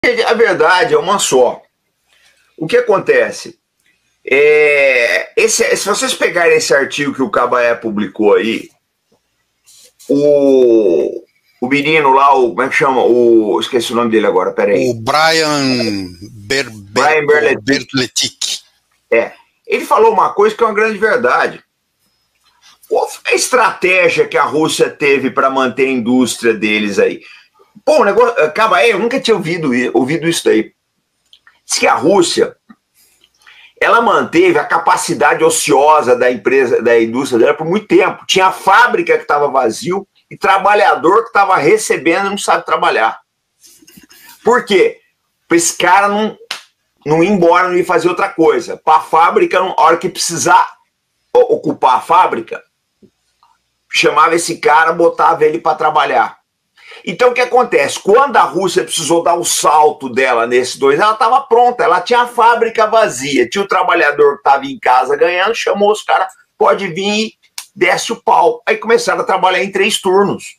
A verdade é uma só. O que acontece? Se vocês pegarem esse artigo que o Cabaé publicou aí, o menino lá, como é que chama? Esqueci o nome dele agora, peraí. O Brian Berletic. Ele falou uma coisa que é uma grande verdade. Qual foi a estratégia que a Rússia teve para manter a indústria deles aí? Pô, o negócio, Cabaé, eu nunca tinha ouvido isso daí. Diz que a Rússia, ela manteve a capacidade ociosa da indústria dela por muito tempo. Tinha fábrica que estava vazio e trabalhador que estava recebendo e não sabe trabalhar. Por quê? Para esse cara não ir embora, não ir fazer outra coisa. Para a fábrica, a hora que precisar ocupar a fábrica, chamava esse cara, botava ele para trabalhar. Então o que acontece? Quando a Rússia precisou dar o salto dela nesses dois, ela estava pronta, ela tinha a fábrica vazia, tinha o trabalhador que estava em casa ganhando, chamou os caras, pode vir e desce o pau. Aí começaram a trabalhar em 3 turnos.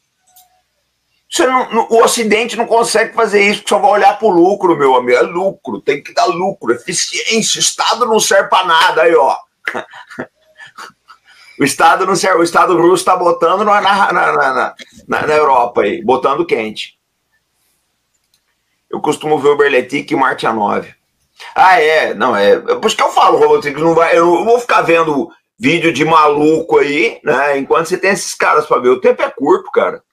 O Ocidente não consegue fazer isso, porque só vai olhar para o lucro, meu amigo. É lucro, tem que dar lucro, eficiência, o Estado não serve para nada, aí ó. O Estado não serve, o Estado russo está botando na Europa aí, botando quente. Eu costumo ver o Berletic e o Martianov. Por isso que eu falo, Rodrigo, eu não vou ficar vendo vídeo de maluco aí, né? Enquanto você tem esses caras para ver. O tempo é curto, cara.